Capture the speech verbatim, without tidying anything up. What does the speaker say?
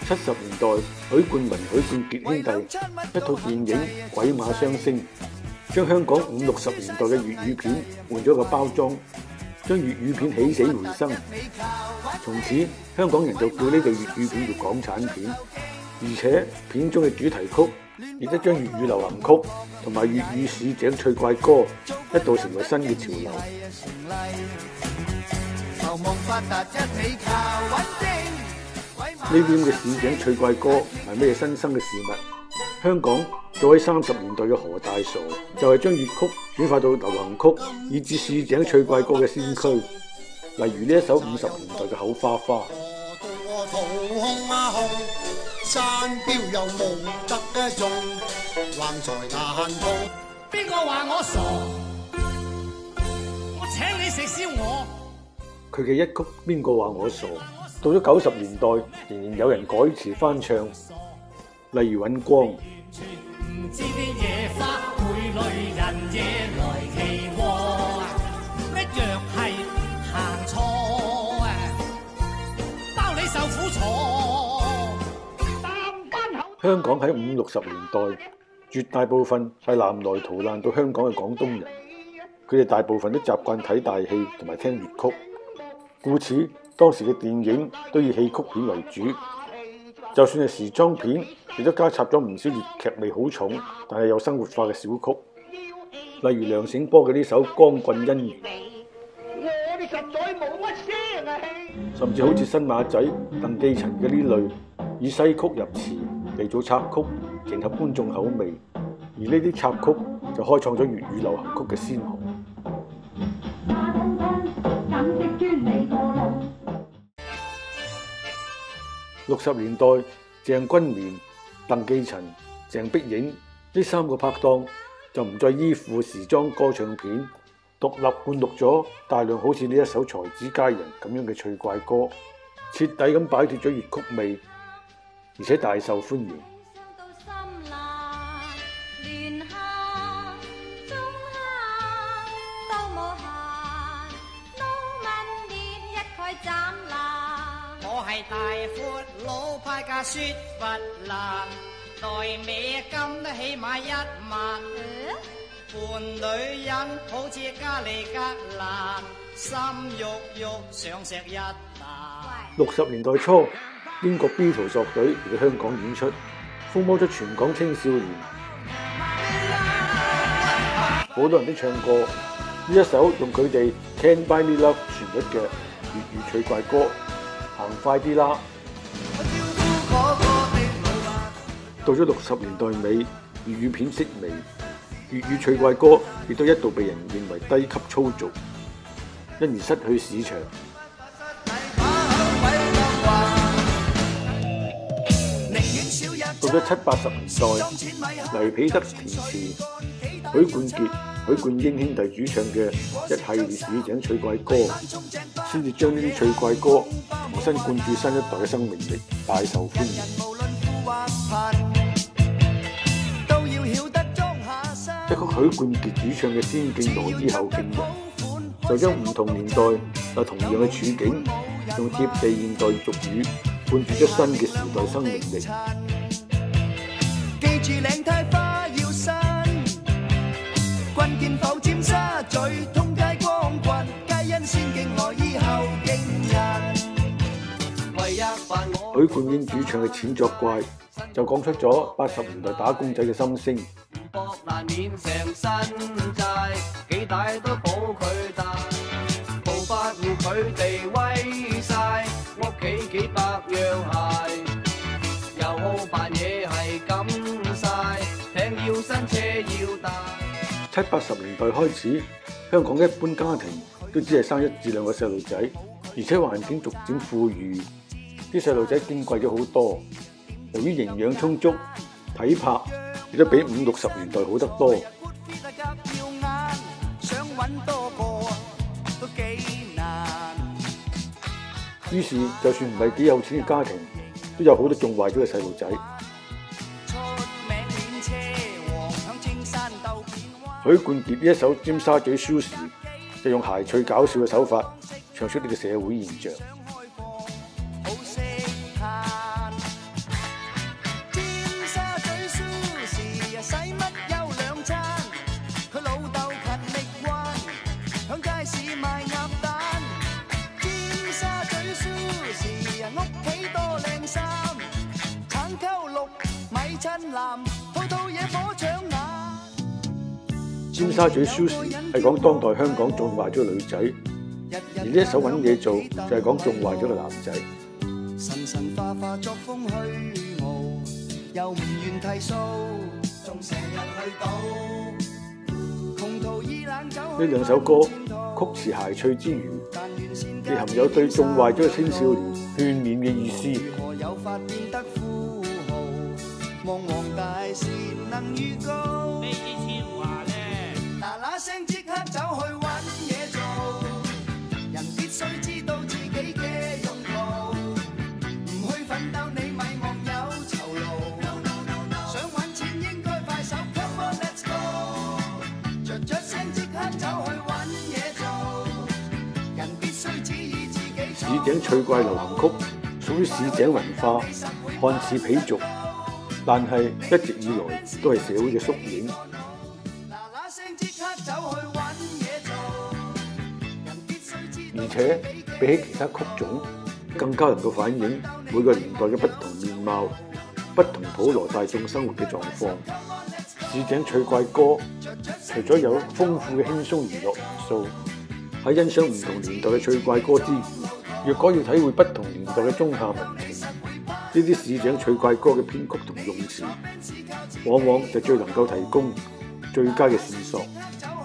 七十年代，許冠文、許冠傑兄弟一套電影《鬼馬雙星》，將香港五六十年代嘅粵語片換咗個包裝，將粵語片起死回生。從此，香港人就叫呢部粵語片做港產片，而且片中嘅主題曲亦都將粵語流行曲同埋粵語市井趣怪歌一度成為新嘅潮流。呢啲咁嘅市井趣怪歌係咩新生嘅事物？香港早喺三十年代嘅何大傻就係將粵曲轉化到流行曲，以至市井趣怪歌嘅先驅。例如呢一首五十年代嘅《口花花》。山標又無得中，橫財難逃。邊個話我傻？我請你食燒鵝。佢嘅一曲邊個話我傻？到咗九十年代，仍然有人改詞翻唱，例如尹光。唔知啲野花會累人，夜來奇禍，一樣係行錯啊，包你受苦楚。香港喺五六十年代，絕大部分係南來逃難到香港嘅廣東人，佢哋大部分都習慣睇大戲同埋聽粵曲，故此當時嘅電影都以戲曲片為主，就算係時裝片，亦都加插咗唔少粵劇味好重，但係又生活化嘅小曲，例如梁醒波嘅呢首《光棍姻緣》，甚至好似新馬仔、鄧寄塵嘅呢類以西曲入詞嚟做插曲，迎合觀眾口味，而呢啲插曲就開創咗粵語流行曲嘅先河。六十年代，鄭君綿、鄧寄塵、鄭碧影呢三個拍檔就唔再依附時裝歌唱片，獨立灌錄咗大量好似呢一首《才子佳人》咁樣嘅趣怪歌，徹底咁擺脫咗粵曲味，而且大受歡迎。 我係大闊老派嘅雪佛蘭，代美金都起碼一萬，伴女人好似加利格蘭，心郁郁想食一啖。 六十年代初，英國 Beatles 樂隊嚟到香港演出，風靡咗全港青少年，好多人都唱過呢一首用佢哋 Can't Buy Me Love 旋律嘅粵語趣怪歌。行快啲啦！到咗六十年代尾，粵語片式微，粵語趣怪歌亦都一度被人認為低級粗俗，因而失去市場。到咗七八十年代，黎彼得填詞，許冠傑、許冠英兄弟主唱嘅一系列市井趣怪歌，先至將呢啲趣怪歌重新灌注新一代嘅生命力，大受歡迎。一曲許冠傑主唱嘅《先敬羅衣後敬人》，就將唔同年代有同樣嘅處境，用貼地現代俗語灌注咗新嘅時代生命力。記住領呔花要新，棍劍否尖沙咀，通街光棍，皆因先敬羅衣後敬人。許冠英主唱嘅《錢作怪》就講出咗八十年代打工仔嘅心聲。難免成身債，幾大都保佢大，無法護佢哋威晒，屋企幾百樣鞋，又好扮嘢係咁晒，艇要新車要大。七八十年代開始，香港一般家庭都只係生一至兩個細路仔，而且環境逐漸富裕，啲細路仔矜貴咗好多。由於營養充足，體魄亦都比五六十年代好得多。於是，就算唔係幾有錢嘅家庭，都有好多縱壞咗嘅細路仔。許冠傑呢一首《尖沙咀 Shoes》就用諧趣搞笑嘅手法，唱出呢個社會現象。 尖沙咀 Sushi 係講當代香港縱壞咗個女仔，而呢一首揾嘢做就係講縱壞咗個男仔。 神神化化作風虛傲，又唔願剃鬚，仲成日去賭。窮途意冷走呢兩首歌曲詞諧趣之餘，亦含有對縱壞咗嘅青少年勸勉嘅意思。 有法變得富豪，望黃大善能預告。呢啲超話咧，嗱嗱聲即刻走去揾嘢做，人必須知道自己嘅用途，唔去奮鬥你咪望有酬勞。No, no, no, no. 想揾錢應該快手 ，Come on let's go， 着着聲即刻走去揾嘢做，人必須指意自己。 市井趣怪流行曲屬於市井文化，看似鄙俗，但係一直以來都係社會嘅縮影。而且比起其他曲種，更加能夠反映每個年代嘅不同面貌、不同普羅大眾生活嘅狀況。市井趣怪歌除咗有豐富嘅輕鬆娛樂元素，喺欣賞唔同年代嘅趣怪歌之餘，若果要體會不同年代嘅中夏民情，呢啲市井趣怪歌嘅編曲同用詞，往往就最能夠提供最佳嘅線索。